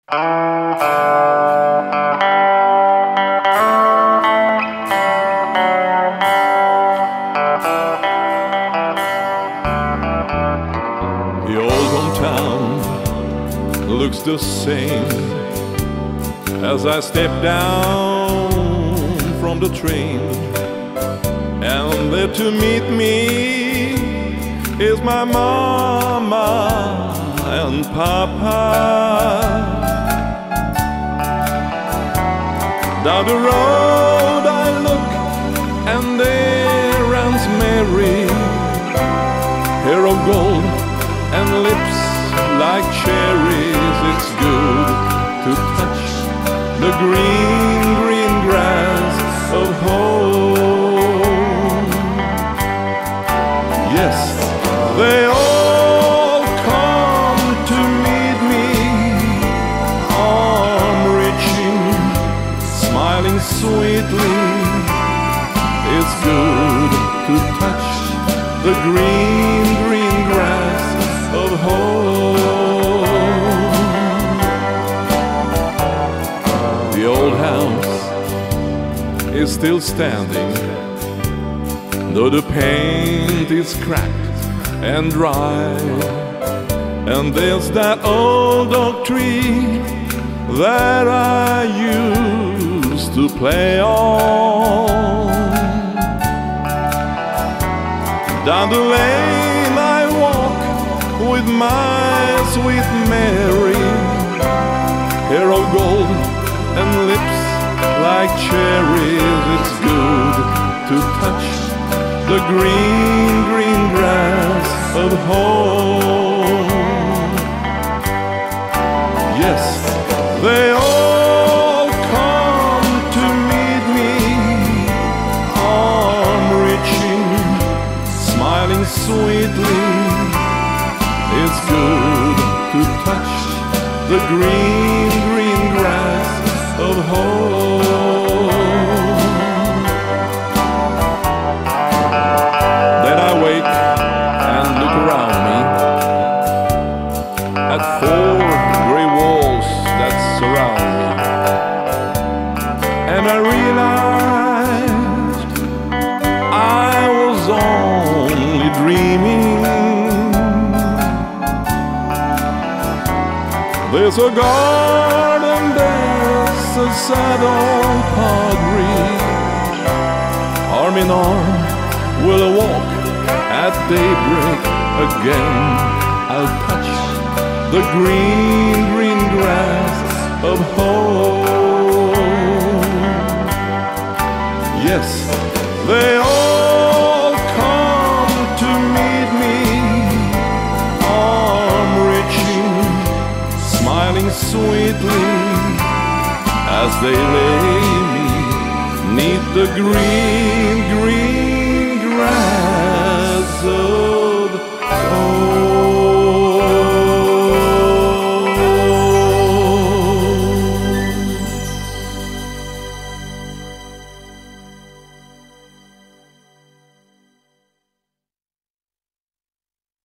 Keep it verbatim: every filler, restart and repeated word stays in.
The old hometown looks the same as I step down from the train, and there to meet me is my mama and papa. Down the road I look, and there runs Mary, hair of gold and lips like cherries. It's good to touch the green, green grass of home. Yes, they all come to meet me, arm reaching, smiling sweetly. It's good to touch the green, green grass of home. The old house is still standing, though the paint is cracked and dry. And there's that old oak tree that I used to play on. Down the lane I walk with my sweet Mary, hair of gold and lips like cherries. It's good to touch the green, green grass of home. Yes, they all come to meet me, arm reaching, smiling sweetly. It's good to touch the green, green grass of home. Then I wake and look around me at four gray walls that surround me, and I realized I was only dreaming. There's a garden, there's a sad old padre, arm in arm we'll walk at daybreak again. I'll touch the green, green grass of home. Yes, they all come to meet me, arm reaching, smiling sweetly, as they lay me 'neath the green, green